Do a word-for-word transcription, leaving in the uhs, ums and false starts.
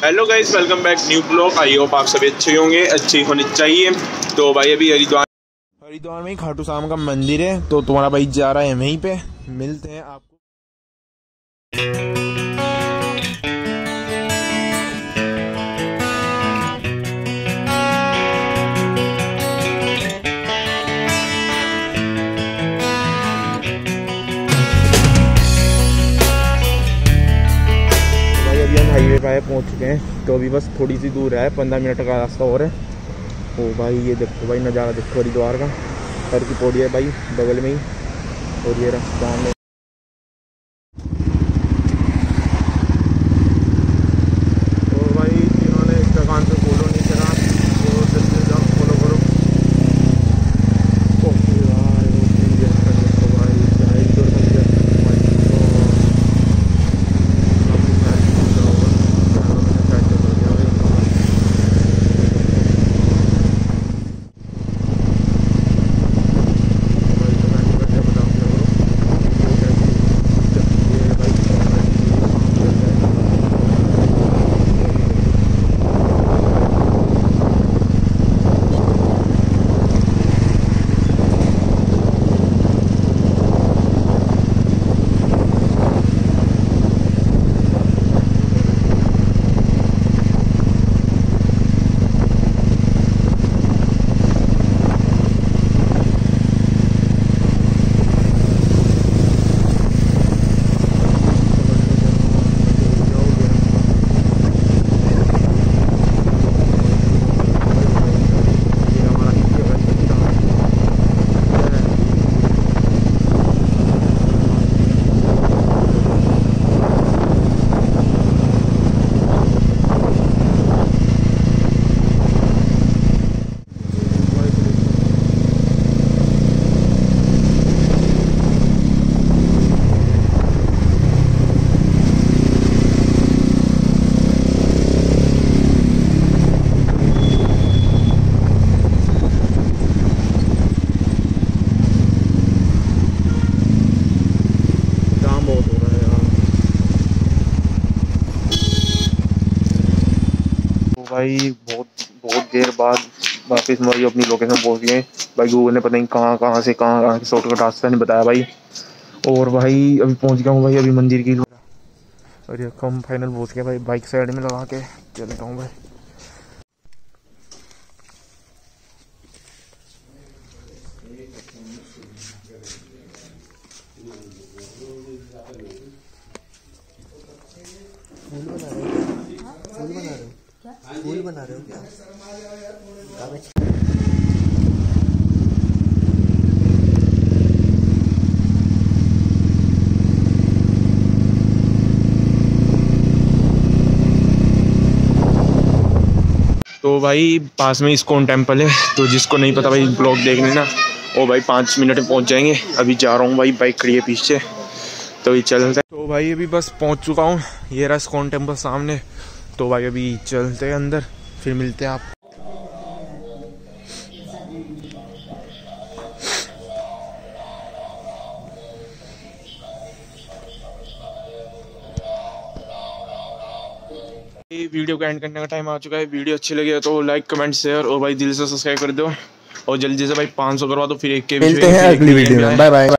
Hello guys, welcome back new blog. I hope आप सभी अच्छे होंगे, अच्छे होने चाहिए। तो भाई अभी हरिद्वार हरिद्वार में ही खाटू श्याम का मंदिर है, तो तुम्हारा भाई जा रहा है वहीं पे। मिलते हैं आपको। हाईवे पे पहुंच चुके हैं, तो अभी बस थोड़ी सी दूर है, पंद्रह मिनट का रास्ता और है। ओ भाई ये देखो भाई, नज़ारा देखो हरिद्वार का। सर की पौड़ी है भाई बगल में ही, और ये रास्ता में। तो भाई जिन्होंने इंस्टाग्राम पे फॉलो नहीं करा वो जल्दी जाओ फॉलो करो। भाई बहुत बहुत देर बाद वापस भाई अपनी लोकेशन पहुंच गए भाई। गूगल ने पता नहीं कहाँ कहाँ से कहाँ कहाँ शॉर्टकट रास्ता नहीं बताया भाई। और भाई अभी पहुंच गया हूँ भाई, अभी मंदिर की। और ये कम फाइनल पहुंच गया भाई, बाइक साइड में लगा के चलता हूँ भाई। फूल बना रहे हो? फूल बना रहे हो क्या? फूल बना रहे हो क्या? तो भाई पास में इस्कॉन टेम्पल है, तो जिसको नहीं पता भाई ब्लॉग देख लेना। ओ भाई पाँच मिनट में पहुंच जाएंगे। अभी जा रहा हूँ भाई, बाइक खड़ी है पीछे, तो ये चलते हैं। तो भाई अभी बस पहुंच चुका हूँ, ये रहा इस्कॉन टेम्पल सामने। तो भाई अभी चलते हैं अंदर, फिर मिलते हैं आप। वीडियो को एंड करने का टाइम आ चुका है। वीडियो अच्छी लगी तो लाइक कमेंट शेयर और भाई दिल से सब्सक्राइब कर दो। और जल्दी से भाई पाँच सौ करवा दो, फिर एक के मिलते हैं अगली वीडियो में। Bye bye.